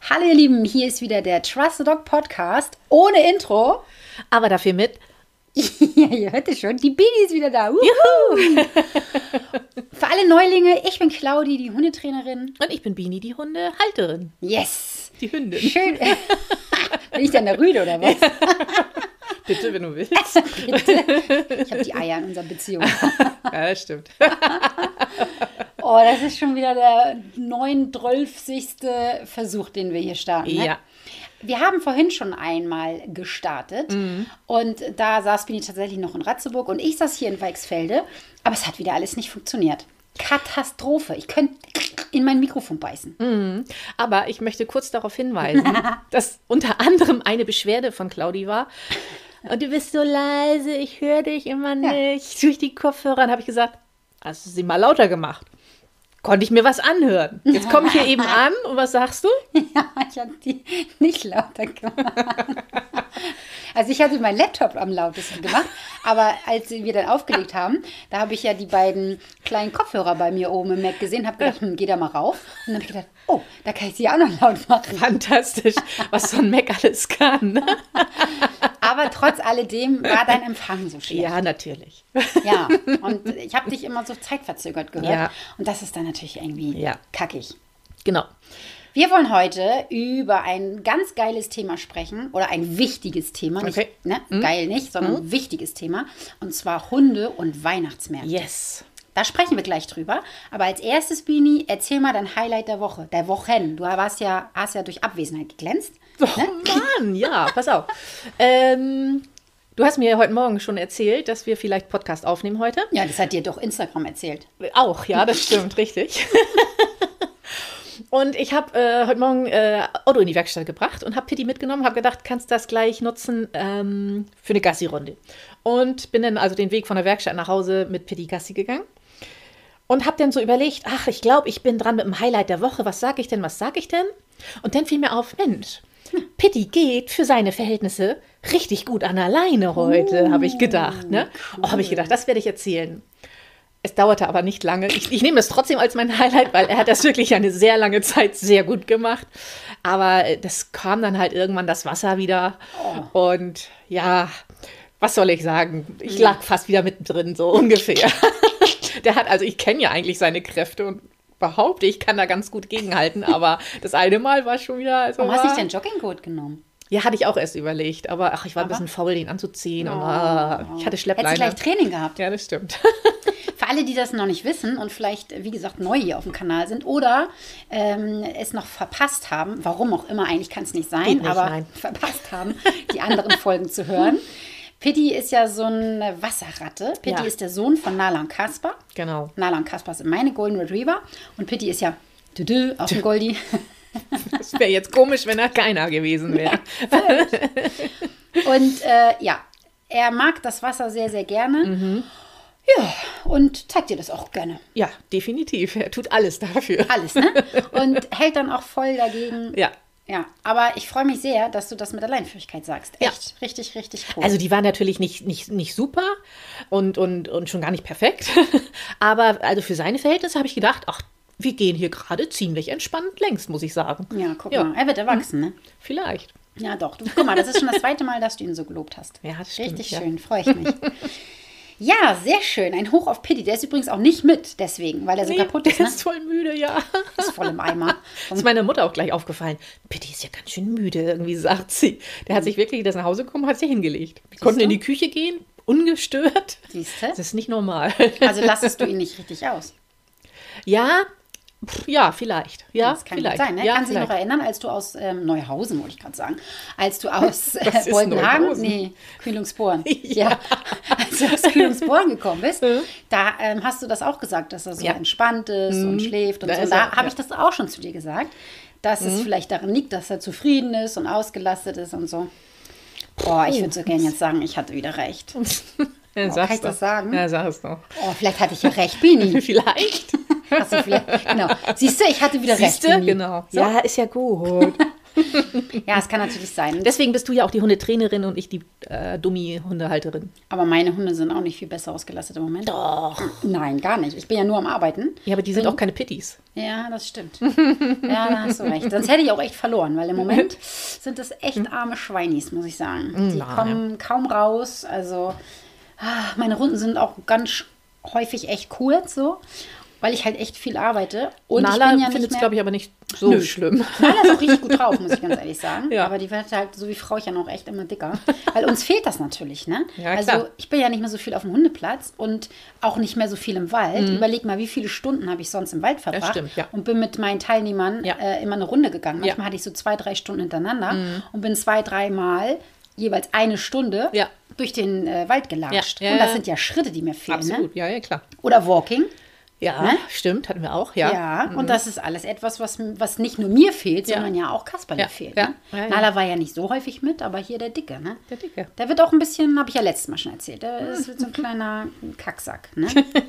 Hallo ihr Lieben, hier ist wieder der Trust the Dog Podcast ohne Intro. Aber dafür mit. Ja, ihr hört es schon, die Bini ist wieder da. Juhu. Für alle Neulinge, ich bin Claudi, die Hundetrainerin. Und ich bin Bini, die Hundehalterin. Yes. Die Hündin. Schön. Bin ich dann der Rüde oder was? Bitte, wenn du willst. Bitte. Ich habe die Eier in unserer Beziehung. Ja, das stimmt. Oh, das ist schon wieder der 39. Versuch, den wir hier starten. Ne? Ja. Wir haben vorhin schon einmal gestartet und da saß Bini tatsächlich noch in Ratzeburg und ich saß hier in Weichsfelde, aber es hat wieder alles nicht funktioniert. Katastrophe. Ich könnte in mein Mikrofon beißen. Aber ich möchte kurz darauf hinweisen, dass unter anderem eine Beschwerde von Claudi war. Und du bist so leise, ich höre dich immer nicht. Durch die Kopfhörer. Dann habe ich gesagt, hast du sie mal lauter gemacht? Konnte ich mir was anhören. Jetzt komme ich hier eben an und was sagst du? Ja, ich habe die nicht lauter gemacht. Also ich hatte meinen Laptop am lautesten gemacht, aber als wir dann aufgelegt haben, da habe ich ja die beiden kleinen Kopfhörer bei mir oben im Mac gesehen, habe gedacht, geh da mal rauf. Und dann habe ich gedacht, oh, da kann ich sie auch noch laut machen. Fantastisch, was so ein Mac alles kann. Aber trotz alledem war dein Empfang so schlecht. Ja, natürlich. Ja, und ich habe dich immer so zeitverzögert gehört. Ja. Und das ist dann natürlich irgendwie kackig. Genau. Wir wollen heute über ein ganz geiles Thema sprechen oder ein wichtiges Thema. Okay. Nicht, geil nicht, sondern ein wichtiges Thema. Und zwar Hunde und Weihnachtsmärkte. Yes. Da sprechen wir gleich drüber. Aber als erstes, Bini, erzähl mal dein Highlight der Woche, der Wochen. Du hast ja durch Abwesenheit geglänzt. Oh Mann, ja, pass auf. Du hast mir heute Morgen schon erzählt, dass wir vielleicht Podcast aufnehmen heute. Ja, das hat dir doch Instagram erzählt. Auch, ja, das stimmt, richtig. Und ich habe heute Morgen Otto in die Werkstatt gebracht und habe Pitti mitgenommen, habe gedacht, kannst das gleich nutzen für eine Gassi-Runde. Und bin dann also den Weg von der Werkstatt nach Hause mit Pitti Gassi gegangen. Und habe dann so überlegt, ach, ich glaube, ich bin dran mit dem Highlight der Woche. Was sage ich denn? Und dann fiel mir auf, Mensch, Pitti geht für seine Verhältnisse richtig gut an alleine heute, habe ich gedacht. Ne? Cool. Oh, habe ich gedacht, das werde ich erzählen. Es dauerte aber nicht lange. Ich nehme es trotzdem als mein Highlight, weil er hat das wirklich eine sehr lange Zeit sehr gut gemacht. Aber das kam dann halt irgendwann das Wasser wieder. Oh. Und ja, was soll ich sagen? Ich lag fast wieder mittendrin, so ungefähr. Ich kenne ja eigentlich seine Kräfte und behaupte, ich kann da ganz gut gegenhalten. Aber das eine Mal war schon wieder... Warum hast du nicht deinen Joggingcoat genommen? Ja, hatte ich auch erst überlegt. Aber ich war ein bisschen faul, den anzuziehen. Und, ich hatte Schleppleine. Hättest du gleich Training gehabt? Ja, das stimmt. Für alle, die das noch nicht wissen und vielleicht, wie gesagt, neu hier auf dem Kanal sind oder es noch verpasst haben, warum auch immer, eigentlich kann es nicht sein, verpasst haben, die anderen Folgen zu hören. Pitti ist ja so eine Wasserratte. Pitti ist der Sohn von Nala und Kasper. Genau. Nala und Kasper sind meine Golden Retriever und Pitti ist ja auf dem Goldie. Das wäre jetzt komisch, wenn er keiner gewesen wäre. Und er mag das Wasser sehr, sehr gerne. Ja, und zeigt dir das auch gerne. Ja, definitiv. Er tut alles dafür. Alles, ne? Und hält dann auch voll dagegen. Ja. Ja, aber ich freue mich sehr, dass du das mit der Leinenführigkeit sagst. Echt, richtig, richtig cool. Also die war natürlich nicht super und schon gar nicht perfekt. Aber also für seine Verhältnisse habe ich gedacht, ach, wir gehen hier gerade ziemlich entspannt längst, muss ich sagen. Ja, guck mal, er wird erwachsen, ne? Vielleicht. Ja, doch. Guck mal, das ist schon das zweite Mal, dass du ihn so gelobt hast. Ja, das stimmt. Richtig schön, freue ich mich. Ja, sehr schön. Ein Hoch auf Pitti. Der ist übrigens auch nicht mit, deswegen, weil er so kaputt ist. Der Ne? ist voll müde, ja. Ist voll im Eimer. Das ist meiner Mutter auch gleich aufgefallen. Pitti ist ja ganz schön müde, irgendwie sagt sie. Der hat sich wirklich, der ist nach Hause gekommen, hat sich hingelegt. Wir konnten in die Küche gehen, ungestört. Siehst du? Das ist nicht normal. Also lassest du ihn nicht richtig aus? Ja, vielleicht. Ja, das kann vielleicht. Gut sein. Ne? Ja, kann sich noch erinnern, als du aus Neuhausen, wollte ich gerade sagen, als du aus Boldenhagen, Kühlungsborn, ja, als du aus Kühlungsborn gekommen bist, da hast du das auch gesagt, dass er so entspannt ist und schläft und so. Und da habe ich das auch schon zu dir gesagt, dass es vielleicht daran liegt, dass er zufrieden ist und ausgelastet ist und so. Boah, ich würde so gerne jetzt sagen, ich hatte wieder recht. Ja, kann ich das sagen? Ja, sag es doch. Oh, vielleicht hatte ich ja recht, Bini. Vielleicht. Genau. Siehst du, ich hatte wieder recht. Genau. So. Ja, ist ja gut. Ja, es kann natürlich sein. Deswegen bist du ja auch die Hundetrainerin und ich die Dummi-Hundehalterin. Aber meine Hunde sind auch nicht viel besser ausgelastet im Moment. Doch. Nein, gar nicht. Ich bin ja nur am Arbeiten. Ja, aber die sind auch keine Pitties. Ja, das stimmt. Ja, da hast du recht. Sonst hätte ich auch echt verloren, weil im Moment sind das echt arme Schweinis, muss ich sagen. Die kommen kaum raus. Also meine Runden sind auch ganz häufig echt kurz so, weil ich halt echt viel arbeite. Und Nala ich bin ja findet es, nicht glaube ich, aber nicht so schlimm. Nala ist auch richtig gut drauf, muss ich ganz ehrlich sagen. Ja. Aber die wird halt, so wie Frauchen, auch echt immer dicker. Weil uns fehlt das natürlich, ne? Ja, also klar. ich bin ja nicht mehr so viel auf dem Hundeplatz und auch nicht mehr so viel im Wald. Überleg mal, wie viele Stunden habe ich sonst im Wald verbracht. Stimmt, ja. Und bin mit meinen Teilnehmern immer eine Runde gegangen. Manchmal hatte ich so 2-3 Stunden hintereinander und bin 2-3 Mal jeweils eine Stunde durch den Wald gelatscht. Ja, und das sind ja Schritte, die mir fehlen. Absolut, Ne? ja, klar. Oder Walking. Ja, Ne? stimmt, hatten wir auch, ja. Ja, und das ist alles etwas, was nicht nur mir fehlt, sondern ja auch Kasperle fehlt. Ja. Ne? Ja. Nala war ja nicht so häufig mit, aber hier der Dicke, ne? Der Dicke. Der wird auch ein bisschen, habe ich ja letztes Mal schon erzählt, der ist so ein kleiner Kacksack, ne?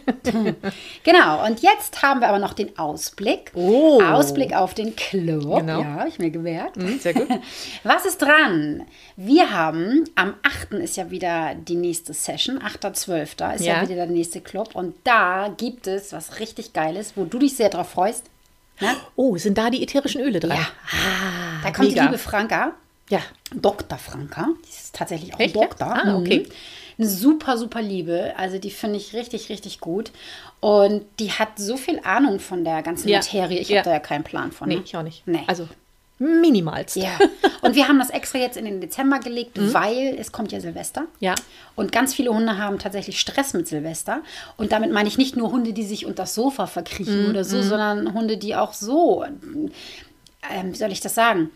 Genau, und jetzt haben wir aber noch den Ausblick. Oh. Ausblick auf den Club. Genau. Ja, habe ich mir gemerkt. Sehr gut. Was ist dran? Wir haben, am 8. ist ja wieder die nächste Session, 8.12. ist ja wieder der nächste Club. Und da gibt es was richtig Geiles, wo du dich sehr drauf freust. Ne? Oh, sind da die ätherischen Öle dran? Ja. Da kommt mega. die liebe Franka, Ja. Dr. Franka, die ist tatsächlich auch Echt, ein Doktor. ja? Ah, okay. Eine super, super Liebe. Also die finde ich richtig, richtig gut. Und die hat so viel Ahnung von der ganzen Materie. Ich habe da ja keinen Plan von. Nee, Ne? ich auch nicht. Nee. Also minimalst. Ja, und wir haben das extra jetzt in den Dezember gelegt, weil es kommt ja Silvester. Ja. Und ganz viele Hunde haben tatsächlich Stress mit Silvester. Und damit meine ich nicht nur Hunde, die sich unter das Sofa verkriechen oder so, sondern Hunde, die auch so, wie soll ich das sagen,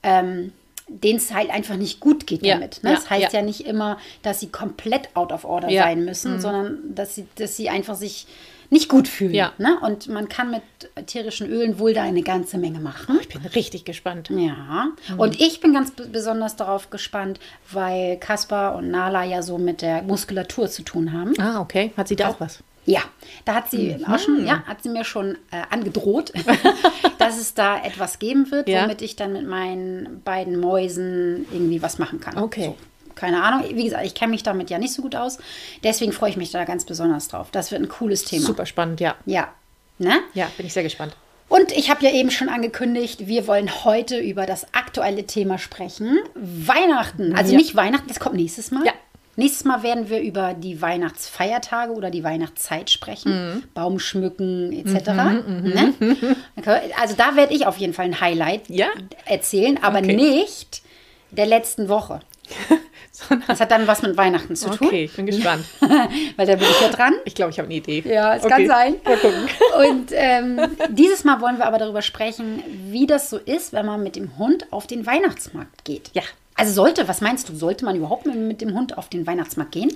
denen es halt einfach nicht gut geht damit. Ne? Das heißt ja nicht immer, dass sie komplett out of order sein müssen, sondern dass sie einfach sich nicht gut fühlen. Ja. Ne? Und man kann mit ätherischen Ölen wohl da eine ganze Menge machen. Ich bin richtig gespannt. Ja, und ich bin ganz besonders darauf gespannt, weil Kaspar und Nala ja so mit der Muskulatur zu tun haben. Ah, okay. Hat sie da auch was? Ja, da hat sie auch schon, hat sie mir schon angedroht, dass es da etwas geben wird, womit ich dann mit meinen beiden Mäusen irgendwie was machen kann. Okay. So. Keine Ahnung, wie gesagt, ich kenne mich damit ja nicht so gut aus. Deswegen freue ich mich da ganz besonders drauf. Das wird ein cooles Thema. Super spannend, ja. Ja. Ne? Ja, bin ich sehr gespannt. Und ich habe ja eben schon angekündigt, wir wollen heute über das aktuelle Thema sprechen. Weihnachten. Also nicht Weihnachten, das kommt nächstes Mal. Ja. Nächstes Mal werden wir über die Weihnachtsfeiertage oder die Weihnachtszeit sprechen. Baum schmücken etc. Ne? Also da werde ich auf jeden Fall ein Highlight erzählen, aber nicht der letzten Woche. Das hat dann was mit Weihnachten zu tun. Okay, ich bin gespannt. Weil da bin ich ja dran. Ich glaube, ich habe eine Idee. Ja, es kann sein. Mal gucken. Und dieses Mal wollen wir aber darüber sprechen, wie das so ist, wenn man mit dem Hund auf den Weihnachtsmarkt geht. Ja. Also was meinst du, sollte man überhaupt mit dem Hund auf den Weihnachtsmarkt gehen?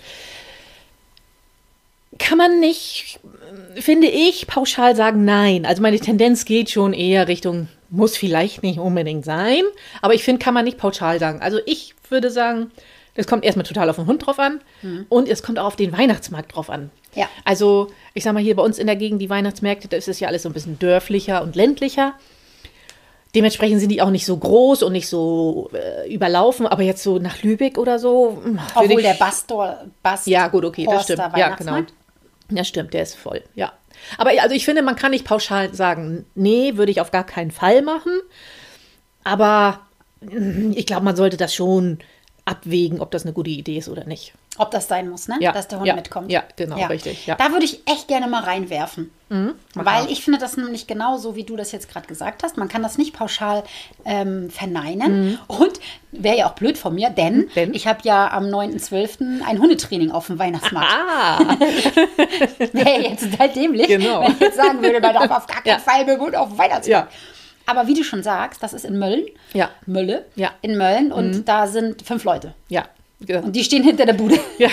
Kann man nicht, finde ich, pauschal sagen, nein. Also meine Tendenz geht schon eher Richtung, muss vielleicht nicht unbedingt sein. Aber ich finde, kann man nicht pauschal sagen. Also ich würde sagen, das kommt erstmal total auf den Hund drauf an. Und es kommt auch auf den Weihnachtsmarkt drauf an. Ja. Also ich sag mal, hier bei uns in der Gegend, die Weihnachtsmärkte, da ist es ja alles so ein bisschen dörflicher und ländlicher. Dementsprechend sind die auch nicht so groß und nicht so überlaufen, aber jetzt so nach Lübeck oder so. Obwohl der Bast ja, gut, okay, das stimmt. Ja, genau. Weihnachtsmarkt. Ja, stimmt, der ist voll, ja. Aber also ich finde, man kann nicht pauschal sagen, nee, würde ich auf gar keinen Fall machen. Aber ich glaube, man sollte das schon abwägen, ob das eine gute Idee ist oder nicht. Ob das sein muss, ne? Ja, Dass der Hund mitkommt. Ja, genau, richtig. Ja. Da würde ich echt gerne mal reinwerfen. Weil ich finde das nämlich genau so, wie du das jetzt gerade gesagt hast. Man kann das nicht pauschal verneinen. Und wäre ja auch blöd von mir, denn? Ich habe ja am 9.12. ein Hundetraining auf dem Weihnachtsmarkt. Ah! Nee, jetzt total dämlich, Genau. wenn ich jetzt sagen würde, man darf auf gar keinen Fall mit dem Hund auf dem Weihnachtsmarkt. Ja. Aber wie du schon sagst, das ist in Mölln. Ja. Mölle. Ja. In Mölln. Und da sind 5 Leute. Ja. Und die stehen hinter der Bude. Ja,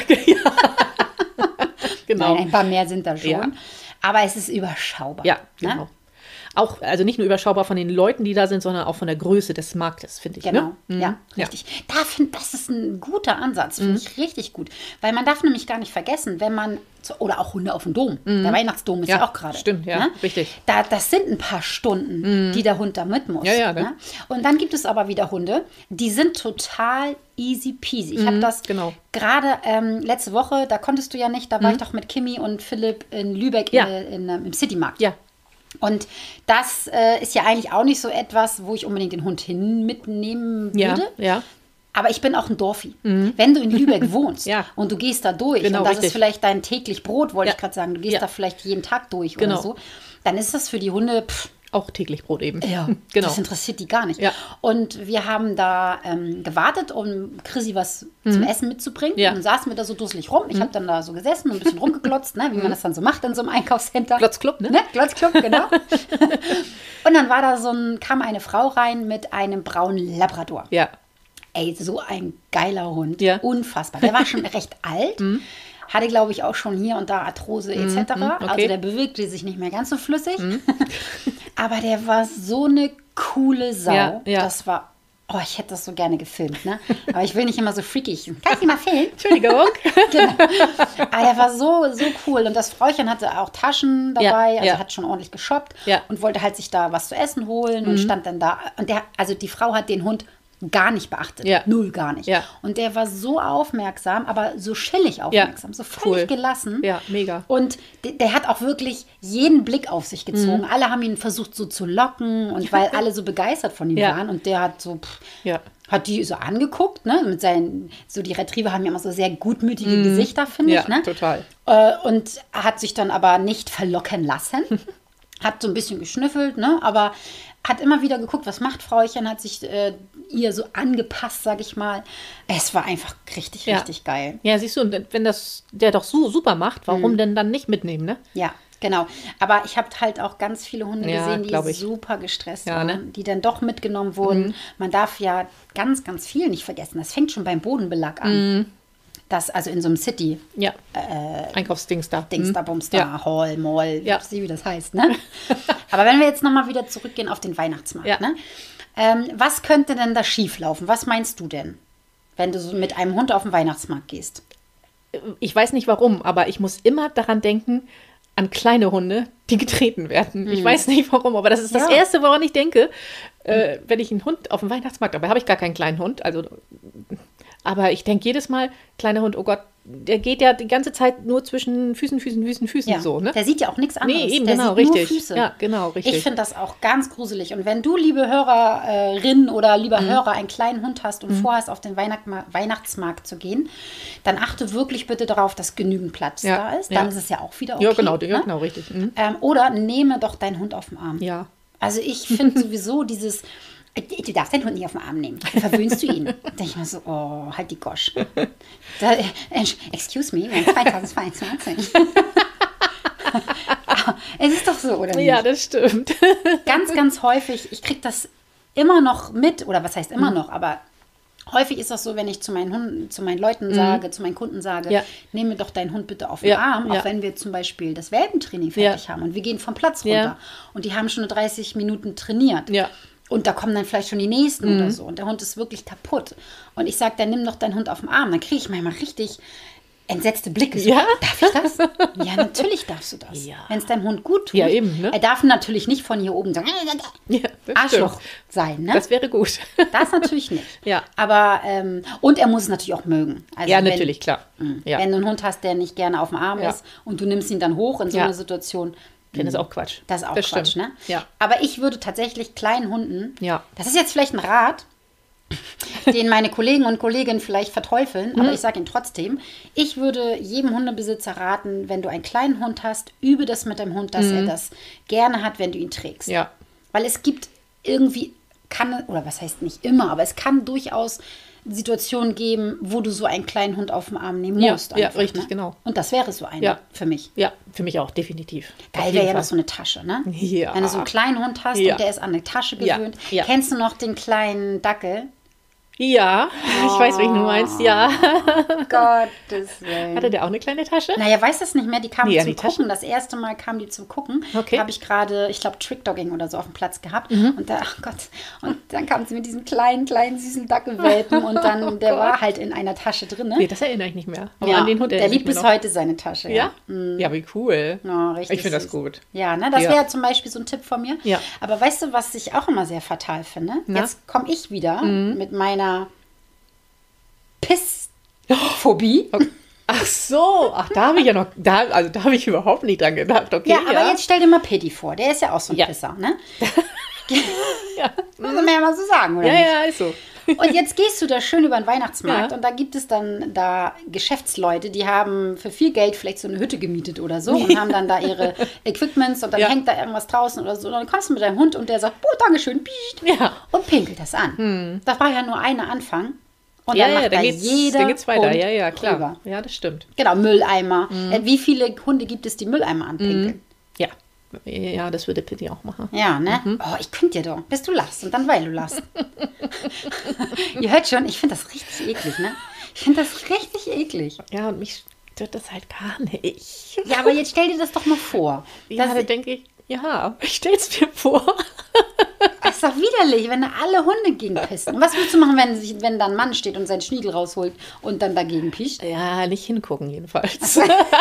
genau. Nein, ein paar mehr sind da schon. Ja. Aber es ist überschaubar. Ja, ne? genau. Auch, also nicht nur überschaubar von den Leuten, die da sind, sondern auch von der Größe des Marktes, finde ich. Genau, ne? ja, richtig. Das ist ein guter Ansatz, finde ich richtig gut. Weil man darf nämlich gar nicht vergessen, wenn man, oder auch Hunde auf dem Dom, der Weihnachtsdom ist ja auch gerade. Stimmt, ja, ne? richtig. Das sind ein paar Stunden, die der Hund da mit muss. Ja, ne? Und dann gibt es aber wieder Hunde, die sind total easy peasy. Ich habe das gerade letzte Woche, da konntest du ja nicht, da war ich doch mit Kimi und Philipp in Lübeck im Citymarkt. Ja. Und das ist ja eigentlich auch nicht so etwas, wo ich unbedingt den Hund mitnehmen würde. Ja. Aber ich bin auch ein Dorfi. Wenn du in Lübeck wohnst und du gehst da durch und das ist vielleicht dein täglich Brot, wollte ich gerade sagen, du gehst da vielleicht jeden Tag durch oder so, dann ist das für die Hunde auch täglich Brot eben. Ja, das interessiert die gar nicht. Ja. Und wir haben da gewartet, um Chrissy was zum Essen mitzubringen. Ja. Und dann saßen wir da so dusselig rum. Ich habe dann da so gesessen und ein bisschen rumgeglotzt, ne, wie man das dann so macht in so einem Einkaufscenter. Glotzclub, ne? Glotzclub, genau. Und dann war da kam eine Frau rein mit einem braunen Labrador. Ja. Ey, so ein geiler Hund. Ja. Unfassbar. Der war schon recht alt. Hatte, glaube ich, auch schon hier und da Arthrose etc. Okay. Also der bewegte sich nicht mehr ganz so flüssig. Aber der war so eine coole Sau. Ja. Das war, ich hätte das so gerne gefilmt. Ne? Aber ich will nicht immer so freakig. Kann ich ihn mal filmen? Entschuldigung. Genau. Aber der war so cool. Und das Frauchen hatte auch Taschen dabei. Also hat schon ordentlich geshoppt. Ja. Und wollte halt sich da was zu essen holen. Und stand dann da. Und die Frau hat den Hund gar nicht beachtet. Ja. Null gar nicht. Ja. Und der war so aufmerksam, aber so chillig aufmerksam, so völlig gelassen. Ja, mega. Und der hat auch wirklich jeden Blick auf sich gezogen. Alle haben ihn versucht so zu locken und weil alle so begeistert von ihm waren und der hat so hat die so angeguckt, ne, mit seinen, so die Retriever haben ja immer so sehr gutmütige Gesichter, finde ich, ne? Total. Und hat sich dann aber nicht verlocken lassen. Hat so ein bisschen geschnüffelt, ne, aber hat immer wieder geguckt, was macht Frauchen, hat sich ihr so angepasst, sag ich mal. Es war einfach richtig geil. Ja, siehst du, und wenn der doch so super macht, warum denn dann nicht mitnehmen, ne? Ja, genau. Aber ich habe halt auch ganz viele Hunde gesehen, die super gestresst waren, ne? die dann doch mitgenommen wurden. Man darf ja ganz, ganz viel nicht vergessen. Das fängt schon beim Bodenbelag an. Das, also in so einem City. Ja. Einkaufsdings da. Bums da, Hall, Mall, ich weiß nicht, wie das heißt, ne? Aber wenn wir jetzt nochmal wieder zurückgehen auf den Weihnachtsmarkt, ne? Was könnte denn da schieflaufen? Was meinst du denn, wenn du so mit einem Hund auf den Weihnachtsmarkt gehst? Ich weiß nicht warum, aber ich muss immer daran denken, an kleine Hunde, die getreten werden. Ich weiß nicht warum, aber das ist das Erste, woran ich denke, wenn ich einen Hund auf dem Weihnachtsmarkt, dabei habe ich gar keinen kleinen Hund, aber ich denke jedes Mal, kleiner Hund, oh Gott, der geht ja die ganze Zeit nur zwischen Füßen so, ne? Der sieht ja auch nichts anderes. Nee, eben, der genau, sieht richtig. Nur Füße. Ja, genau, richtig. Ich finde das auch ganz gruselig. Und wenn du, liebe Hörerin oder lieber Hörer, einen kleinen Hund hast und vorhast, auf den Weihnachtsmarkt zu gehen, dann achte wirklich bitte darauf, dass genügend Platz da ist. Dann ist es ja auch wieder okay. Ja, genau, richtig. Oder nehme doch deinen Hund auf den Arm. Ja. Also ich finde sowieso dieses... Du darfst deinen Hund nicht auf den Arm nehmen. Verwöhnst du ihn? Da denke ich mir so, halt die Gosch. Excuse me, wir haben 2022. Es ist doch so, oder nicht? Ja, das stimmt. Ganz, ganz häufig, ich kriege das immer noch mit, oder was heißt immer noch, aber häufig ist das so, wenn ich zu meinen Leuten sage, zu meinen Kunden sage, nehme doch deinen Hund bitte auf den Arm, auch wenn wir zum Beispiel das Welpentraining fertig haben und wir gehen vom Platz runter und die haben schon 30 Minuten trainiert. Ja. Und da kommen dann vielleicht schon die nächsten oder so. Und der Hund ist wirklich kaputt. Und ich sage, dann nimm doch deinen Hund auf den Arm. Dann kriege ich manchmal richtig entsetzte Blicke. So, darf ich das? Ja, natürlich darfst du das. Ja. Wenn es deinem Hund gut tut. Ja, eben, ne? Er darf natürlich nicht von hier oben sagen, Arschloch sein. Ne? Das wäre gut. Das natürlich nicht. Ja. Aber, und er muss es natürlich auch mögen. Also ja, natürlich, klar. Ja. Wenn du einen Hund hast, der nicht gerne auf dem Arm ist und du nimmst ihn dann hoch in so einer Situation, das ist auch Quatsch. Das ist auch Quatsch, stimmt. ne? Ja. Aber ich würde tatsächlich kleinen Hunden, das ist jetzt vielleicht ein Rat, den meine Kollegen und Kolleginnen vielleicht verteufeln, aber ich sage ihn trotzdem, ich würde jedem Hundebesitzer raten, wenn du einen kleinen Hund hast, übe das mit dem Hund, dass er das gerne hat, wenn du ihn trägst. Ja. Weil es gibt irgendwie, oder was heißt nicht immer, aber es kann durchaus Situationen geben, wo du so einen kleinen Hund auf den Arm nehmen musst. Ja, richtig, genau. Und das wäre so eine für mich. Ja, für mich auch, definitiv. Geil wäre ja noch so eine Tasche, ne? Ja. Wenn du so einen kleinen Hund hast und der ist an eine Tasche gewöhnt. Ja. Kennst du noch den kleinen Dackel? Ja, ich weiß, welchen du meinst, ja. Gottes Willen. Hatte der auch eine kleine Tasche? Naja, weiß das nicht mehr. Die kam Nee, zum die Gucken. Taschen. Das erste Mal kam die zum Gucken. Okay. Da habe ich gerade, ich glaube, Trickdogging oder so auf dem Platz gehabt. Und da, ach Gott, und dann kam sie mit diesem kleinen, süßen Dackelwelpen und dann, der war halt in einer Tasche drin. Ne? Nee, das erinnere ich nicht mehr. Aber Ja, an den Hund der erinnere ich liebt mich bis noch. heute seine Tasche. Ja? Ja, wie cool. Ja, richtig Ich finde das süß. gut. Ja, ne, das Ja. wäre zum Beispiel so ein Tipp von mir. Ja. Aber weißt du, was ich auch immer sehr fatal finde? Na? Jetzt komme ich wieder mit meiner Pissphobie. Ach so, da habe ich ja noch, da habe ich überhaupt nicht dran gedacht. Okay, Ja, aber jetzt stell dir mal Pitti vor. Der ist ja auch so ein Ja. Pisser, ne? Ja. Muss man ja mal so sagen, oder Ja, nicht? ja, ist so. Und jetzt gehst du da schön über den Weihnachtsmarkt Ja. und da gibt es dann da Geschäftsleute, die haben für viel Geld vielleicht so eine Hütte gemietet oder so und haben dann da ihre Equipments und dann Ja. hängt da irgendwas draußen oder so. Und dann kommst du mit deinem Hund und der sagt, Dankeschön, piescht, Ja. und pinkelt das an. Das war ja nur eine Anfang. Und Ja, dann macht ja, da dann jeder geht's weiter. Hund Ja, ja, klar. rüber. Ja, das stimmt. Genau, Mülleimer. Wie viele Hunde gibt es, die Mülleimer anpinkeln? Ja. Ja, das würde Pitti auch machen. Ja, ne? Oh, ich könnte dir doch, bis du lachst und dann weil du lachst. Ihr hört schon, ich finde das richtig eklig, ne? Ich finde das richtig eklig. Ja, und mich stört das halt gar nicht. Ja, aber jetzt stell dir das doch mal vor. Ja, Das da denke ich, ja, ich stell's mir vor. ist doch widerlich, wenn da alle Hunde gegen pissen. Und was willst du machen, wenn da ein Mann steht und seinen Schniedel rausholt und dann dagegen pischt? Ja, nicht hingucken jedenfalls.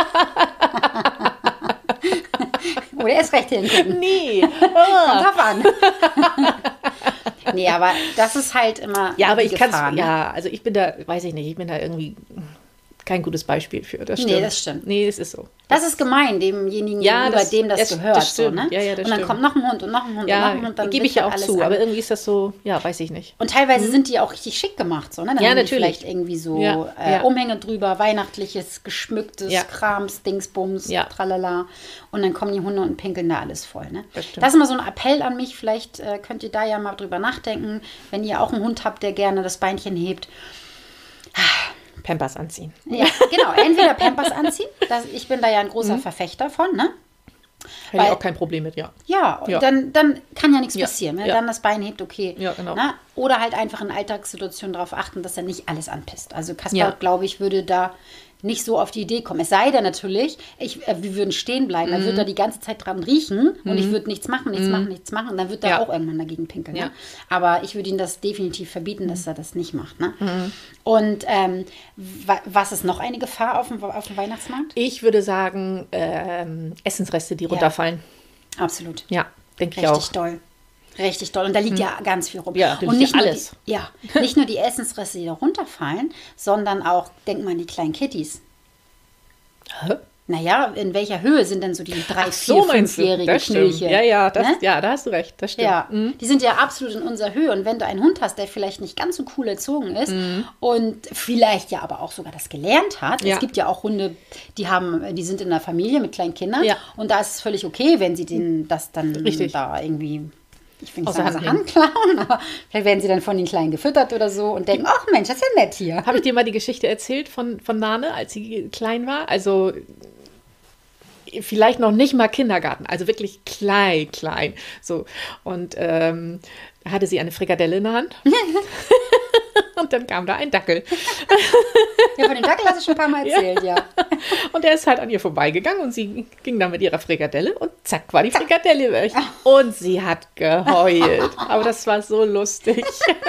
Oder erst recht hingucken. Nee. Kommt drauf an. Nee, aber das ist halt immer Ja, aber die ich kann Gefahr, es, ne? ja, also ich bin da, weiß ich nicht, ich bin da irgendwie kein gutes Beispiel für. Das stimmt. Nee, das stimmt. Nee, es ist so. Das ist gemein, demjenigen Ja, gegenüber, das- dem das das gehört. So, stimmt. ne? Ja, ja, das und dann stimmt. kommt noch ein Hund und noch ein Hund und noch Ja, ein Hund. Dann gebe ich bricht ja auch alles zu, an. aber irgendwie ist das so, ja, weiß ich nicht. Und teilweise sind die auch richtig schick gemacht. So, ne? Dann Ja, haben die natürlich. vielleicht irgendwie so Ja, ja. Umhänge drüber, weihnachtliches, geschmücktes Ja. Krams, Dingsbums, Ja. tralala. Und dann kommen die Hunde und pinkeln da alles voll. Ne? Das stimmt. Das ist immer so ein Appell an mich. Vielleicht könnt ihr da ja mal drüber nachdenken, wenn ihr auch einen Hund habt, der gerne das Beinchen hebt. Pampers anziehen. Ja, genau. Entweder Pampers anziehen. Ich bin da ja ein großer Verfechter von, ne? Hätte ich Weil- auch kein Problem mit, ja. Ja, und Ja. Dann kann ja nichts Ja, passieren. Wenn ja. er dann das Bein hebt, okay. Ja, genau. Na? Oder halt einfach in Alltagssituationen darauf achten, dass er nicht alles anpisst. Also Kasper, Ja. glaube ich, würde da nicht so auf die Idee kommen. Es sei denn natürlich, wir würden stehen bleiben, er würde da die ganze Zeit dran riechen und ich würde nichts machen und dann wird er Ja. auch irgendwann dagegen pinkeln. Ja. Ne? Aber ich würde ihm das definitiv verbieten, dass er das nicht macht. Ne? Und was ist noch eine Gefahr auf dem Weihnachtsmarkt? Ich würde sagen, Essensreste, die runterfallen. Absolut. Ja, denke ich Richtig auch. doll. Richtig doll. Und da liegt ja ganz viel rum. Ja, da und liegt nicht ja nur alles. nicht nur die Essensreste, die da runterfallen, sondern auch, denk mal an die kleinen Kitties. Hä? Naja, in welcher Höhe sind denn so die 3-, 4-, So meinst du, 5-jährigen das stimmt. Knöchel? Ja, ja, Ne? ja, da hast du recht, das stimmt. Ja, die sind ja absolut in unserer Höhe. Und wenn du einen Hund hast, der vielleicht nicht ganz so cool erzogen ist und vielleicht ja aber auch sogar das gelernt hat. Ja. Es gibt ja auch Hunde, die sind in einer Familie mit kleinen Kindern. Ja. Und da ist es völlig okay, wenn sie denen das dann Richtig. da irgendwie, ich will nicht Aus sagen, der so Hand Hand klauen, aber vielleicht werden sie dann von den Kleinen gefüttert oder so und denken, ach Mensch, das ist ja nett hier. Habe ich dir mal die Geschichte erzählt von Nane, als sie klein war? Also vielleicht noch nicht mal Kindergarten, also wirklich klein. So. Und da hatte sie eine Frikadelle in der Hand. Und dann kam da ein Dackel. Ja, von dem Dackel hast du schon ein paar Mal erzählt, ja. Und der ist halt an ihr vorbeigegangen und sie ging dann mit ihrer Frikadelle und zack, war die Frikadelle weg. Und sie hat geheult. Aber das war so lustig.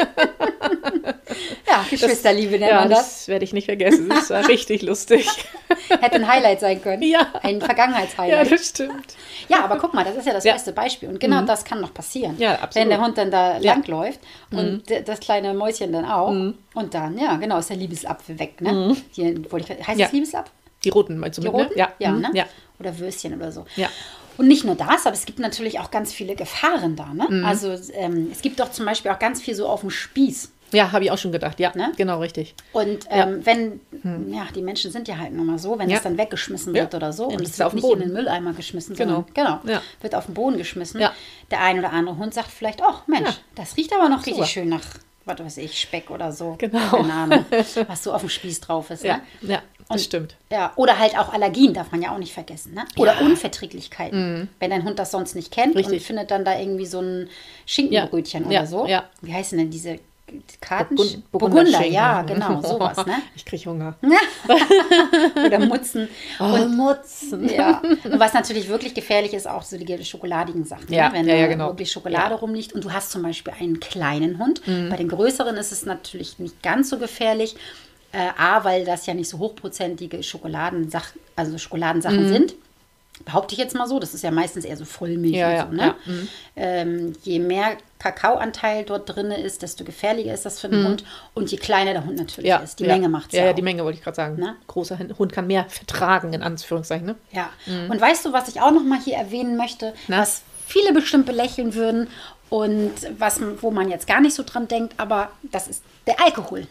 Ja, Geschwisterliebe nennt Ja, man das. das werde ich nicht vergessen. Das war richtig lustig. Hätte ein Highlight sein können. Ja. Ein Ja, Vergangenheitshighlight. das stimmt. Ja, aber guck mal, das ist ja das Ja. beste Beispiel. Und genau das kann noch passieren. Ja, absolut. Wenn der Hund dann da Ja. langläuft und das kleine Mäuschen dann auch. Und dann, ja, genau, ist der Liebesapfel weg. Ne? Hier, heißt Ja. das Liebesapfel? Die roten meinst du Die mit, ne? roten? Ja. Ja, Mhm. ne? Ja. Oder Würstchen oder so. Ja. Und nicht nur das, aber es gibt natürlich auch ganz viele Gefahren da. Ne? Also es gibt doch zum Beispiel auch ganz viel so auf dem Spieß. Ja, habe ich auch schon gedacht. Ja, Ne? genau, richtig. Und wenn, ja, die Menschen sind ja halt nun mal so, wenn Ja. es dann weggeschmissen Ja. wird oder so Dann und liegt's es wird auf dem nicht in Boden. den Mülleimer geschmissen, Genau. sondern Ja. wird auf den Boden geschmissen. Ja. Der ein oder andere Hund sagt vielleicht, oh Mensch, Ja. das riecht aber noch richtig Super. schön nach, was weiß ich, Speck oder so. Genau. Keine Ahnung, was so auf dem Spieß drauf ist. Ja, Ne? ja, das stimmt. Ja, oder halt auch Allergien, darf man ja auch nicht vergessen. Ne? Oder Unverträglichkeiten. Wenn dein Hund das sonst nicht kennt und Richtig. findet dann da irgendwie so ein Schinkenbrötchen Ja. oder so. Ja. Wie heißen denn diese Burgunder, ja, genau, sowas, ne? Ich kriege Hunger. Oder Mutzen. Und Mutzen. Ja. Und was natürlich wirklich gefährlich ist, auch so die schokoladigen Sachen. Ja, ne? Wenn genau. wirklich Schokolade rumliegt und du hast zum Beispiel einen kleinen Hund. Bei den größeren ist es natürlich nicht ganz so gefährlich. Weil das ja nicht so hochprozentige Schokoladensachen sind. Behaupte ich jetzt mal so, das ist ja meistens eher so Vollmilch und so. Ne? Ja. Je mehr Kakaoanteil dort drin ist, desto gefährlicher ist das für den Hund. Und je kleiner der Hund natürlich ist. Die Menge macht es ja. Ja, die Menge wollte ich gerade sagen. Ne? Großer Hund kann mehr vertragen, in Anführungszeichen. Ne? Ja. Und weißt du, was ich auch noch mal hier erwähnen möchte, was viele bestimmt belächeln würden und wo man jetzt gar nicht so dran denkt, aber das ist der Alkohol.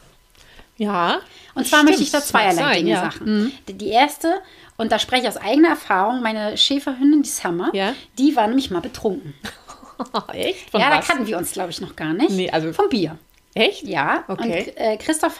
Ja. Und zwar möchte ich da zweierlei Dinge Sachen. Die erste, und da spreche ich aus eigener Erfahrung, meine Schäferhündin, die Summer, die war nämlich mal betrunken. Echt? Von was? Da kannten wir uns, glaube ich, noch gar nicht. Nee, also vom Bier. Echt? Ja. Okay. Und Christoph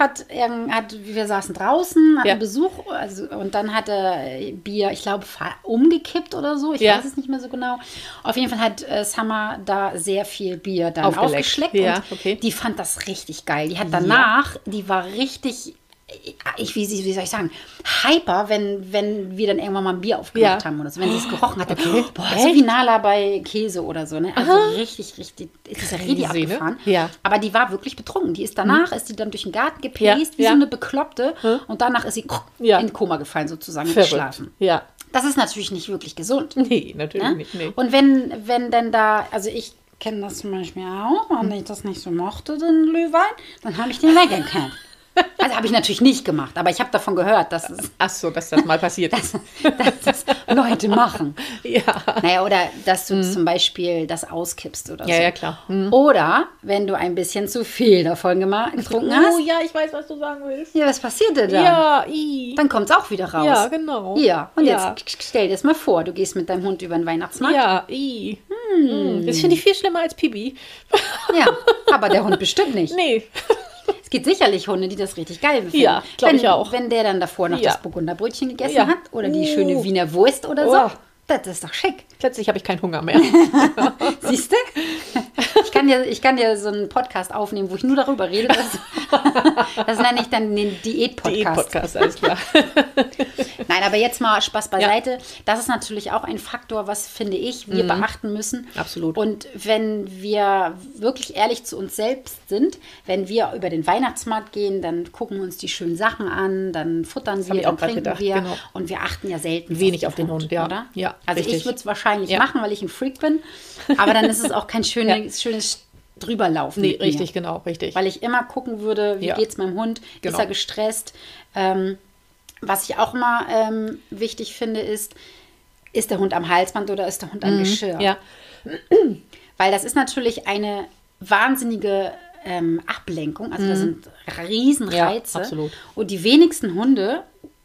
wir saßen draußen, hatten Besuch, und dann hat er Bier, ich glaube, umgekippt oder so. Ich weiß es nicht mehr so genau. Auf jeden Fall hat Summer da sehr viel Bier dann aufgeschleckt. Ja, und die fand das richtig geil. Die hat danach, die war richtig, wie soll ich sagen, hyper, wenn wir dann irgendwann mal ein Bier aufgemacht haben oder so. Wenn sie es gerochen hatte. Boah, so wie Nala bei Käse oder so. Ne? Also richtig, ist ja richtig abgefahren. Ne? Ja. Aber die war wirklich betrunken. Die ist danach, ist die dann durch den Garten gepäst, wie so eine Bekloppte. Und danach ist sie in Koma gefallen, sozusagen, geschlafen. Ja. Das ist natürlich nicht wirklich gesund. Nee, natürlich nicht. Nee. Und wenn denn da, also ich kenne das zum Beispiel auch, wenn ich das nicht so mochte, den Glühwein, dann habe ich den weggekippt. Also habe ich natürlich nicht gemacht, aber ich habe davon gehört, dass dass das mal passiert ist. dass das Leute machen. Ja. Naja, oder dass du zum Beispiel das auskippst oder so. Ja, klar. Oder wenn du ein bisschen zu viel davon getrunken hast. Oh ja, ich weiß, was du sagen willst. Ja, was passiert denn dann? Ja, dann kommt es auch wieder raus. Ja, genau. Ja, und jetzt stell dir das mal vor, du gehst mit deinem Hund über den Weihnachtsmarkt. Ja, das finde ich viel schlimmer als Pipi. Ja, aber der Hund bestimmt nicht. Nee. Es gibt sicherlich Hunde, die das richtig geil finden. Ja, glaube ich auch. Wenn der dann davor noch das Burgunderbrötchen gegessen hat oder die schöne Wiener Wurst oder so, das ist doch schick. Plötzlich habe ich keinen Hunger mehr. Siehst du? Ich kann dir so einen Podcast aufnehmen, wo ich nur darüber rede. Das nenne ich dann den Diät-Podcast. Diät-Podcast, alles klar. Nein, aber jetzt mal Spaß beiseite. Ja. Das ist natürlich auch ein Faktor, was, finde ich, wir beachten müssen. Absolut. Und wenn wir wirklich ehrlich zu uns selbst sind, wenn wir über den Weihnachtsmarkt gehen, dann gucken wir uns die schönen Sachen an, dann futtern wir, dann trinken wir. Genau. Und wir achten ja selten wenig auf den Hund, oder? Ja, also richtig. ich würde es wahrscheinlich machen, weil ich ein Freak bin. Aber dann ist es auch kein schönes Drüberlaufen. Nee, richtig, genau, richtig. Weil ich immer gucken würde, wie geht es meinem Hund? Ist er gestresst? Was ich auch immer wichtig finde, ist der Hund am Halsband oder ist der Hund am Geschirr? Ja. Weil das ist natürlich eine wahnsinnige Ablenkung. Also das sind Riesenreize. Ja, absolut. Und die wenigsten Hunde,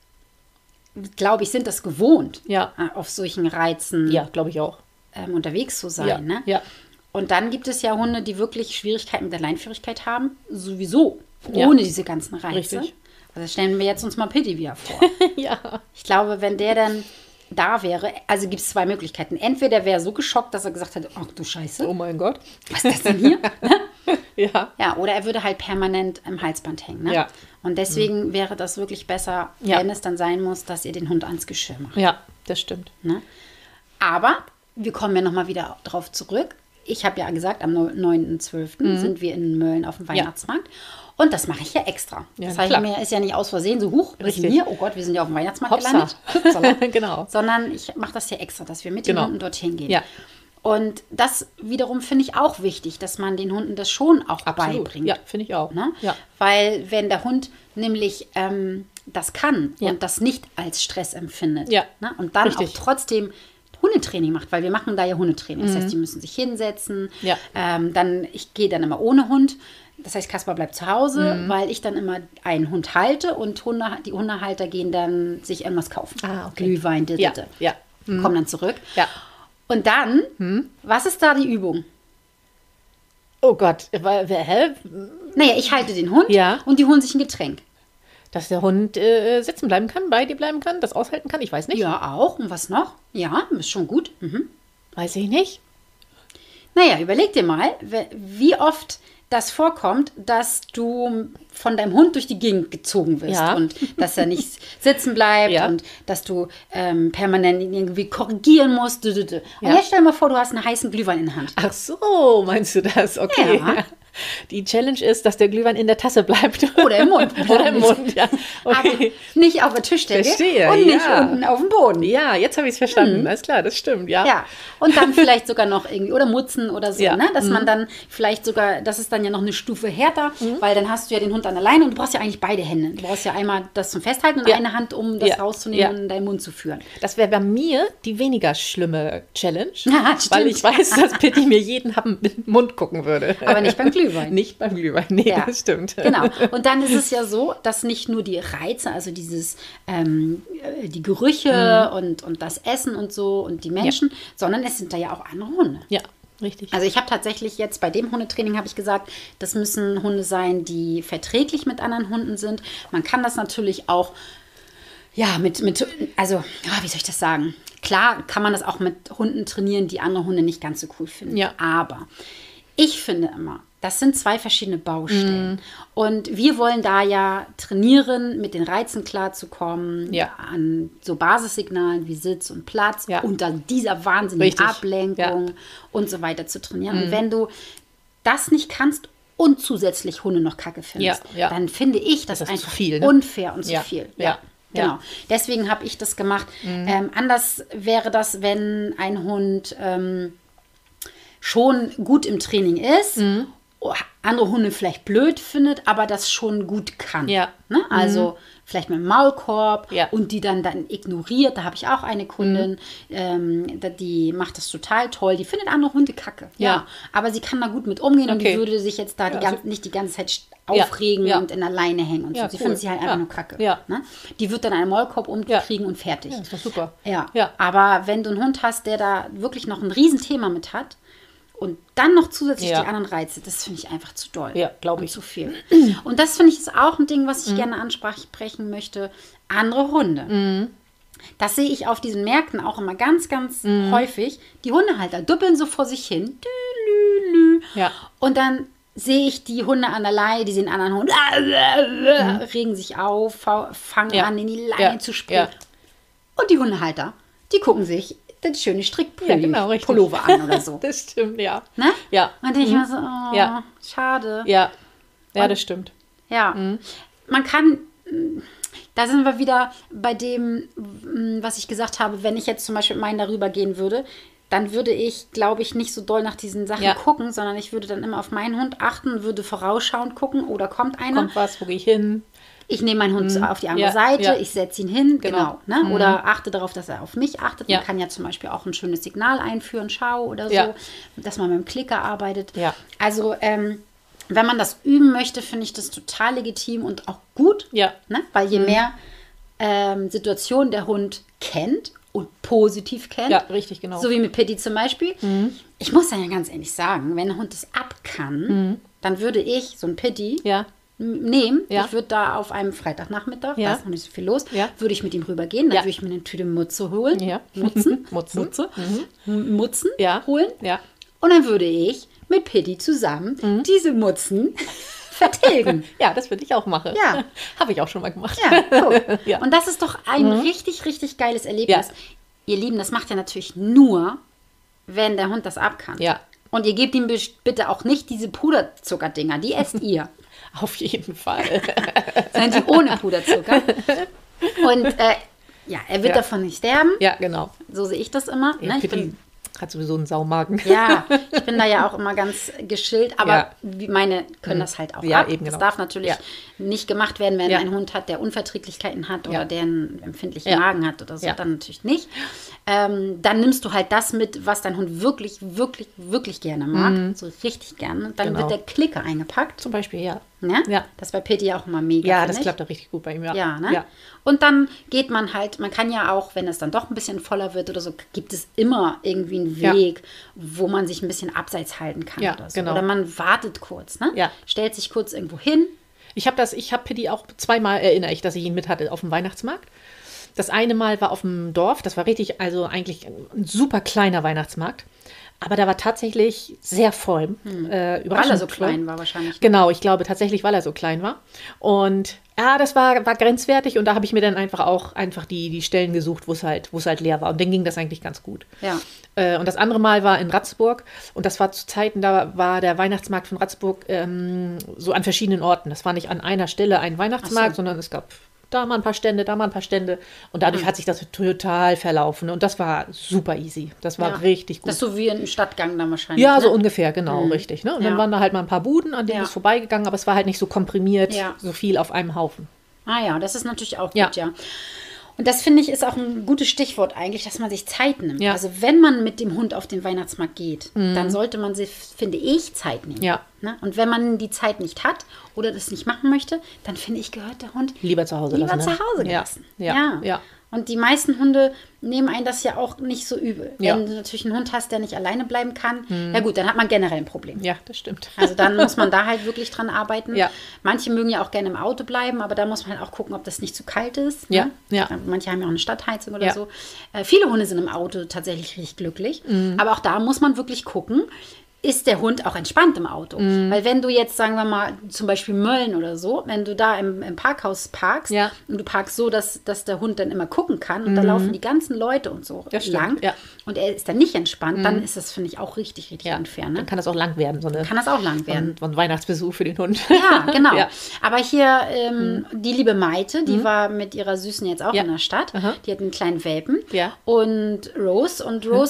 glaube ich, sind das gewohnt, auf solchen Reizen glaube ich auch. Unterwegs zu sein. Ja. Ne? Ja. Und dann gibt es ja Hunde, die wirklich Schwierigkeiten mit der Leinführigkeit haben, sowieso, ohne diese ganzen Reize. Richtig. Also stellen wir jetzt uns mal Pitti wieder vor. Ja. Ich glaube, wenn der dann da wäre, also gibt es zwei Möglichkeiten. Entweder der wäre so geschockt, dass er gesagt hätte, ach du Scheiße. Oh mein Gott. Was ist das denn hier? Ja. Ja, oder er würde halt permanent im Halsband hängen. Ne? Ja. Und deswegen wäre das wirklich besser, wenn es dann sein muss, dass ihr den Hund ans Geschirr macht. Ja, das stimmt. Ne? Aber wir kommen ja nochmal wieder drauf zurück. Ich habe ja gesagt, am 9.12. sind wir in Mölln auf dem Weihnachtsmarkt. Und das mache ich ja extra. Ja, das heißt, mir ist ja nicht aus Versehen so, hier, oh Gott, wir sind ja auf dem Weihnachtsmarkt gelandet. Genau. Sondern ich mache das ja extra, dass wir mit den Hunden dorthin gehen. Ja. Und das wiederum finde ich auch wichtig, dass man den Hunden das schon auch beibringt. Ja, finde ich auch. Ne? Ja. Weil wenn der Hund nämlich das kann und das nicht als Stress empfindet ne? Und dann auch trotzdem Hundetraining macht, weil wir machen da ja Hundetraining. Das heißt, die müssen sich hinsetzen. Ja. Ich gehe dann immer ohne Hund. Das heißt, Kaspar bleibt zu Hause, weil ich dann immer einen Hund halte und die Hundehalter gehen dann sich irgendwas kaufen. Okay. Glühwein, Ja. Kommen dann zurück. Ja. Und dann, was ist da die Übung? Oh Gott, hä? Naja, ich halte den Hund und die holen sich ein Getränk. Dass der Hund sitzen bleiben kann, bei dir bleiben kann, das aushalten kann, ich weiß nicht. Ja, auch. Und was noch? Ja, ist schon gut. Weiß ich nicht. Naja, überleg dir mal, wie oft das vorkommt, dass du von deinem Hund durch die Gegend gezogen wirst und dass er nicht sitzen bleibt und dass du permanent ihn irgendwie korrigieren musst. Und jetzt stell dir mal vor, du hast einen heißen Glühwein in der Hand. Ach so, meinst du das? Okay. Ja. Die Challenge ist, dass der Glühwein in der Tasse bleibt. Oder im Mund. Oder im Mund, ja. Okay. Aber nicht auf der Tischdecke Verstehe, und nicht unten auf dem Boden. Ja, jetzt habe ich es verstanden. Alles klar, das stimmt, ja. Ja, und dann vielleicht sogar noch irgendwie, oder Mutzen oder so, ne? Dass man dann vielleicht sogar, das ist dann ja noch eine Stufe härter, weil dann hast du ja den Hund an der Leine und du brauchst ja eigentlich beide Hände. Du brauchst ja einmal das zum Festhalten und eine Hand, um das rauszunehmen und in deinen Mund zu führen. Das wäre bei mir die weniger schlimme Challenge, weil ich weiß, dass Pitti mir jeden mit dem Mund gucken würde. Aber nicht beim Glühwein. Nicht beim Glühwein, nee, das stimmt. Genau, und dann ist es ja so, dass nicht nur die Reize, also dieses, die Gerüche und das Essen und so und die Menschen, sondern es sind da ja auch andere Hunde. Ja, richtig. Also ich habe tatsächlich jetzt bei dem Hundetraining, habe ich gesagt, das müssen Hunde sein, die verträglich mit anderen Hunden sind. Man kann das natürlich auch, also, wie soll ich das sagen? Klar kann man das auch mit Hunden trainieren, die andere Hunde nicht ganz so cool finden. Ja. Aber ich finde immer, das sind zwei verschiedene Baustellen. Und wir wollen da ja trainieren, mit den Reizen klarzukommen, an so Basissignalen wie Sitz und Platz, unter dieser wahnsinnigen Ablenkung und so weiter zu trainieren. Und wenn du das nicht kannst und zusätzlich Hunde noch kacke findest, dann finde ich das einfach viel, unfair und zu viel. Ja. Genau. Deswegen habe ich das gemacht. Anders wäre das, wenn ein Hund schon gut im Training ist, andere Hunde vielleicht blöd findet, aber das schon gut kann. Ja. Ne? Also vielleicht mit dem Maulkorb und die dann ignoriert. Da habe ich auch eine Kundin, die macht das total toll. Die findet andere Hunde kacke. Ja. Aber sie kann da gut mit umgehen und die würde sich jetzt da nicht die ganze Zeit aufregen und in der Leine hängen und so. Sie findet sie halt einfach nur kacke. Ja. Ne? Die wird dann einen Maulkorb umkriegen und fertig. Ja, ist doch super. Ja. Aber wenn du einen Hund hast, der da wirklich noch ein Riesenthema mit hat, und dann noch zusätzlich die anderen Reize, das finde ich einfach zu doll. Ja, glaube ich. Zu viel. Und das finde ich ist auch ein Ding, was ich gerne ansprechen möchte. Andere Hunde. Das sehe ich auf diesen Märkten auch immer ganz, ganz häufig. Die Hundehalter düppeln so vor sich hin. Ja. Und dann sehe ich die Hunde an der Leine, die sehen anderen Hund, regen sich auf, fangen an, in die Leine zu springen. Und die Hundehalter, die gucken sich den schönen Strickpullover an oder so. Das stimmt, ja. Ne? Ja. Und dann denke ich mir so, schade. Ja, das stimmt. Ja, man kann, da sind wir wieder bei dem, was ich gesagt habe, wenn ich jetzt zum Beispiel mit meinen darüber gehen würde, dann würde ich, glaube ich, nicht so doll nach diesen Sachen gucken, sondern ich würde dann immer auf meinen Hund achten, würde vorausschauend gucken, oder kommt einer. Kommt was, wo gehe ich hin? Ich nehme meinen Hund auf die andere Seite, ich setze ihn hin, genau. Ne? Oder achte darauf, dass er auf mich achtet. Man kann ja zum Beispiel auch ein schönes Signal einführen, Schau oder so, dass man mit dem Klicker arbeitet. Ja. Also, wenn man das üben möchte, finde ich das total legitim und auch gut. Ja. Ne? Weil je mehr Situationen der Hund kennt und positiv kennt. Ja, richtig, genau. So wie mit Pitti zum Beispiel. Ich muss dann ja ganz ehrlich sagen, wenn ein Hund das ab kann, dann würde ich so ein Pitti nehmen. Ich würde da auf einem Freitagnachmittag, da ist noch nicht so viel los, würde ich mit ihm rübergehen, dann würde ich mir eine Tüte Mutze holen. Mutzen holen. Ja. Und dann würde ich mit Pitti zusammen diese Mutzen vertilgen. Ja, das würde ich auch machen. Ja. Habe ich auch schon mal gemacht. Ja, cool. Und das ist doch ein richtig, richtig geiles Erlebnis. Ja. Ihr Lieben, das macht ihr natürlich nur, wenn der Hund das ab kann. Ja. Und ihr gebt ihm bitte auch nicht diese Puderzuckerdinger, die esst ihr. Auf jeden Fall. Sondern die ohne Puderzucker. Und er wird davon nicht sterben. Ja, genau. So sehe ich das immer. Ja, ne? Hat sowieso einen Saumagen. Ja, ich bin da ja auch immer ganz geschillt, aber meine können das halt auch ab. Eben, genau. Das darf natürlich nicht gemacht werden, wenn ein Hund hat, der Unverträglichkeiten hat oder der einen empfindlichen Magen hat oder so, dann natürlich nicht. Dann nimmst du halt das mit, was dein Hund wirklich, wirklich, wirklich gerne mag, so richtig gerne. Dann wird der Klicker eingepackt. Zum Beispiel, ja. Das ist bei Pitti auch immer mega. Ja, das klappt auch richtig gut bei ihm, ne? Und dann geht man halt, man kann ja auch, wenn es dann doch ein bisschen voller wird oder so, gibt es immer irgendwie einen Weg, wo man sich ein bisschen abseits halten kann oder so. Genau. Oder man wartet kurz, ne? Stellt sich kurz irgendwo hin. Ich habe Pitti auch zweimal, erinnere ich, dass ich ihn mit hatte auf dem Weihnachtsmarkt. Das eine Mal war auf dem Dorf, das war richtig, also eigentlich ein super kleiner Weihnachtsmarkt. Aber da war tatsächlich sehr voll. Weil er so klein war wahrscheinlich. Genau, ich glaube tatsächlich, weil er so klein war. Und ja, das war grenzwertig und da habe ich mir dann einfach die Stellen gesucht, wo es halt leer war. Und dann ging das eigentlich ganz gut. Ja. Und das andere Mal war in Ratzburg und das war zu Zeiten, da war der Weihnachtsmarkt von Ratzburg so an verschiedenen Orten. Das war nicht an einer Stelle ein Weihnachtsmarkt, sondern es gab da mal ein paar Stände, da mal ein paar Stände. Und dadurch hat sich das total verlaufen. Und das war super easy. Das war richtig gut. Das ist so wie ein Stadtgang dann wahrscheinlich. Ja, so ungefähr, genau, richtig. Ne? Und dann Ja. waren da halt mal ein paar Buden, an denen ist vorbeigegangen, aber es war halt nicht so komprimiert, Ja. so viel auf einem Haufen. Ah ja, das ist natürlich auch Ja. gut, ja. Und das, finde ich, ist auch ein gutes Stichwort eigentlich, dass man sich Zeit nimmt. Ja. Also wenn man mit dem Hund auf den Weihnachtsmarkt geht, dann sollte man sich, finde ich, Zeit nehmen. Ja. Ne? Und wenn man die Zeit nicht hat oder das nicht machen möchte, dann finde ich, gehört der Hund Lieber zu Hause lieber lassen. zu Ne? Hause Ja. gelassen. Ja. Und die meisten Hunde nehmen einen das ja auch nicht so übel. Ja. Wenn du natürlich einen Hund hast, der nicht alleine bleiben kann, ja gut, dann hat man generell ein Problem. Ja, das stimmt. Also dann muss man da halt wirklich dran arbeiten. Ja. Manche mögen ja auch gerne im Auto bleiben, aber da muss man halt auch gucken, ob das nicht zu kalt ist. Ja, Ne? ja. Manche haben ja auch eine Stadtheizung oder Ja. so. Viele Hunde sind im Auto tatsächlich richtig glücklich. Aber auch da muss man wirklich gucken, ist der Hund auch entspannt im Auto? Weil wenn du jetzt, sagen wir mal, zum Beispiel Mölln oder so, wenn du da im Parkhaus parkst Ja. und du parkst so, dass der Hund dann immer gucken kann und da laufen die ganzen Leute und so Das stimmt, lang ja. und er ist dann nicht entspannt, dann ist das, finde ich, auch richtig, richtig unfair. Ne? Dann kann das auch lang werden, so Kann das auch lang werden. so ein Weihnachtsbesuch für den Hund. Ja, genau. Ja. Aber hier die liebe Maite, die war mit ihrer Süßen jetzt auch Ja. in der Stadt. Aha. Die hat einen kleinen Welpen. Ja. Und Rose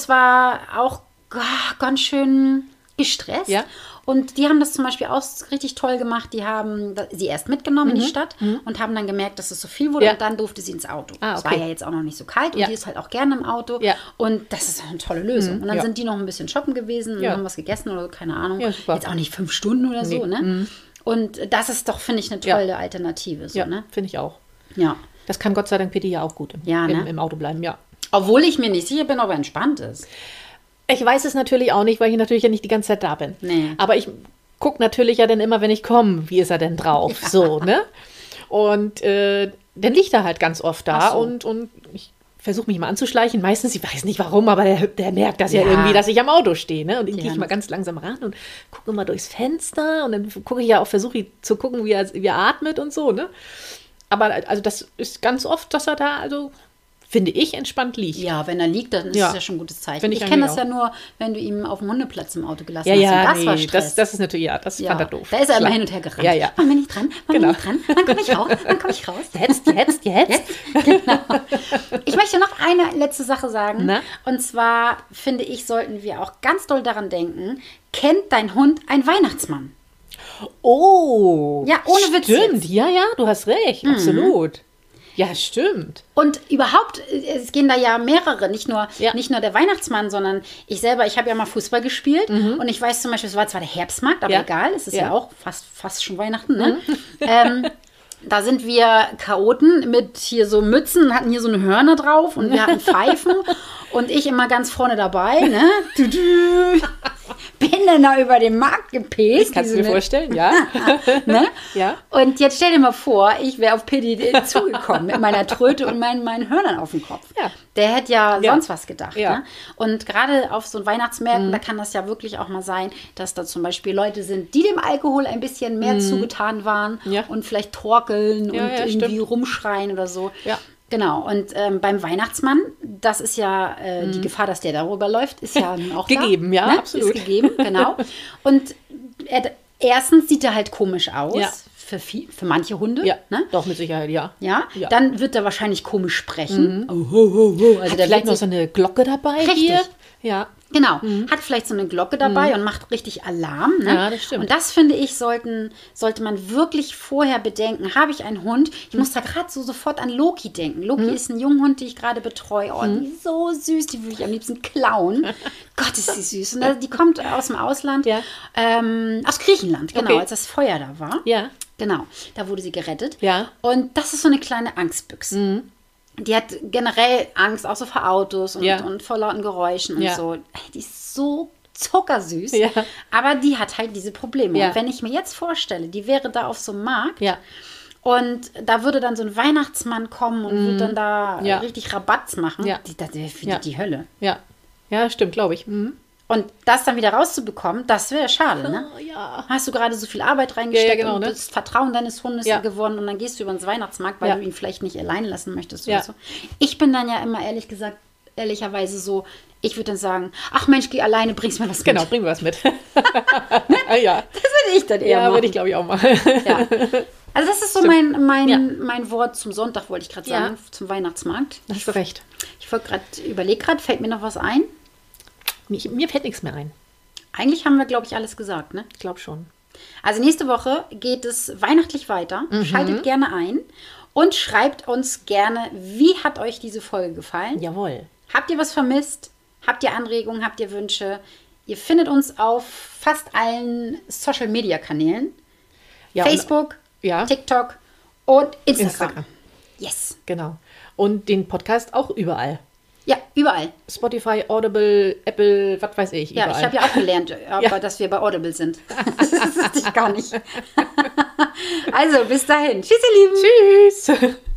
war auch ganz schön gestresst. Ja. Und die haben das zum Beispiel auch richtig toll gemacht. Die haben sie erst mitgenommen in die Stadt und haben dann gemerkt, dass es so viel wurde. Ja. Und dann durfte sie ins Auto. Ah, Es okay. war ja jetzt auch noch nicht so kalt und Ja. die ist halt auch gerne im Auto. Ja. Und das ist auch eine tolle Lösung. Und dann Ja. sind die noch ein bisschen shoppen gewesen und Ja. haben was gegessen oder so, keine Ahnung. Ja, super. Jetzt auch nicht 5 Stunden oder so, Nee. ne? Und das ist doch, finde ich, eine Ja. tolle Alternative. So, Ja, ne? finde ich auch. Ja. Das kann Gott sei Dank Pitti ja auch gut Ja, ne? im Auto bleiben, ja. Obwohl ich mir nicht sicher bin, ob er entspannt ist. Ich weiß es natürlich auch nicht, weil ich natürlich ja nicht die ganze Zeit da bin. Nee. Aber ich gucke natürlich ja dann immer, wenn ich komme, wie ist er denn drauf? Ja. So, ne? Und dann liegt er halt ganz oft da Ach so. und ich versuche mich mal anzuschleichen. Meistens, ich weiß nicht warum, aber der merkt das ja Ja. irgendwie, dass ich am Auto stehe. Ne? Und dann gehe Ja. ich mal ganz langsam ran und gucke mal durchs Fenster und dann gucke ich ja auch, versuche zu gucken, wie er atmet und so, ne? Aber also das ist ganz oft, dass er da, also finde ich, entspannt liegt. Ja, wenn er liegt, dann ist Ja. das ja schon ein gutes Zeichen. Finde Ich ich kenne das eigentlich ja nur, wenn du ihn auf dem Hundeplatz im Auto gelassen Ja, hast. ja, Und das war nee, Stress. das ist natürlich, ja, das ja. fand er doof. Da ist er immer Klar. hin und her gerannt. Ja, ja. Wann bin ich dran? Wann Genau. bin ich dran? Wann komme ich raus? Wann komme ich raus? Jetzt. Genau. Ich möchte noch eine letzte Sache sagen. Na? Und zwar, finde ich, sollten wir auch ganz doll daran denken, kennt dein Hund einen Weihnachtsmann? Oh. Ja, ohne Witz Stimmt, jetzt. ja, du hast recht, absolut. Ja, stimmt. Und überhaupt, es gehen da ja mehrere, nicht nur der Weihnachtsmann, sondern ich habe ja mal Fußball gespielt und ich weiß zum Beispiel, es war zwar der Herbstmarkt, aber Ja. egal, es ist ja, Ja. auch fast schon Weihnachten, ne? Da sind wir Chaoten mit hier so Mützen, hatten hier so eine Hörner drauf und wir hatten Pfeifen und ich immer ganz vorne dabei, ne? Bin dann da über den Markt gepäst. Kannst du dir vorstellen, ja? Ne? Ja. Und jetzt stell dir mal vor, ich wäre auf Pitti zugekommen mit meiner Tröte und meinen Hörnern auf dem Kopf. Ja. Der hätte ja Ja. sonst was gedacht. Ja. Ne? Und gerade auf so Weihnachtsmärkten, da kann das ja wirklich auch mal sein, dass da zum Beispiel Leute sind, die dem Alkohol ein bisschen mehr zugetan waren Ja. und vielleicht torkeln Ja, und ja, irgendwie stimmt. rumschreien oder so. Ja. Genau, und beim Weihnachtsmann, das ist ja die Gefahr, dass der darüber läuft, ist ja auch Gegeben, da, ja, ne? absolut. Ist gegeben, genau. Und erstens sieht er halt komisch aus, Ja. für manche Hunde. Ja, Ne? doch, mit Sicherheit, ja. Ja? Ja. Dann wird er wahrscheinlich komisch sprechen. Oh, ho, ho, ho. Also der Vielleicht wird noch sich, so eine Glocke dabei Richtig. hier. Ja. genau, hat vielleicht so eine Glocke dabei und macht richtig Alarm. Ne? Ja, das stimmt. Und das, finde ich, sollte man wirklich vorher bedenken. Habe ich einen Hund? Ich muss da gerade so sofort an Loki denken. Loki ist ein Junghund, die ich gerade betreue. Oh, die ist so süß, die würde ich am liebsten klauen. Gott, ist die süß. Und die kommt aus dem Ausland, Ja. aus Griechenland, genau, Okay. als das Feuer da war. Ja. Genau, da wurde sie gerettet. Ja. Und das ist so eine kleine Angstbüchse. Die hat generell Angst, auch so vor Autos Ja. und vor lauten Geräuschen und Ja. so. Ey, die ist so zuckersüß. Ja. Aber die hat halt diese Probleme. Ja. Und wenn ich mir jetzt vorstelle, die wäre da auf so einem Markt Ja. und da würde dann so ein Weihnachtsmann kommen und würde dann da Ja. richtig Rabatz machen, Ja. das wäre für Ja. die Hölle. Ja. Ja, stimmt, glaube ich. Mhm. Und das dann wieder rauszubekommen, das wäre schade, ne? Ja. Hast du gerade so viel Arbeit reingesteckt genau, und ne? das Vertrauen deines Hundes gewonnen und dann gehst du über den Weihnachtsmarkt, weil du ihn vielleicht nicht alleine lassen möchtest oder so. Ich bin dann ja immer ehrlicherweise so, ich würde dann sagen, ach Mensch, geh alleine, bringst mir was mit. Genau, bring mir was mit. Ja. Das würde ich dann eher machen. Ja, würde ich glaube ich auch machen. Ja. Also das ist so mein Wort zum Sonntag, wollte ich gerade sagen, zum Weihnachtsmarkt. Hast du recht. Ich überlege gerade, fällt mir noch was ein? Mir fällt nichts mehr ein. Eigentlich haben wir, glaube ich, alles gesagt, ne? Ich glaube schon. Also nächste Woche geht es weihnachtlich weiter. Schaltet gerne ein und schreibt uns gerne, wie hat euch diese Folge gefallen? Jawohl. Habt ihr was vermisst? Habt ihr Anregungen? Habt ihr Wünsche? Ihr findet uns auf fast allen Social-Media-Kanälen. Ja, Facebook, und, TikTok und Instagram. Yes. Genau. Und den Podcast auch überall. Ja, überall. Spotify, Audible, Apple, was weiß ich. Ja, überall. ich habe ja auch gelernt, dass wir bei Audible sind. Das wusste ich gar nicht. Also, bis dahin. Tschüss, ihr Lieben. Tschüss.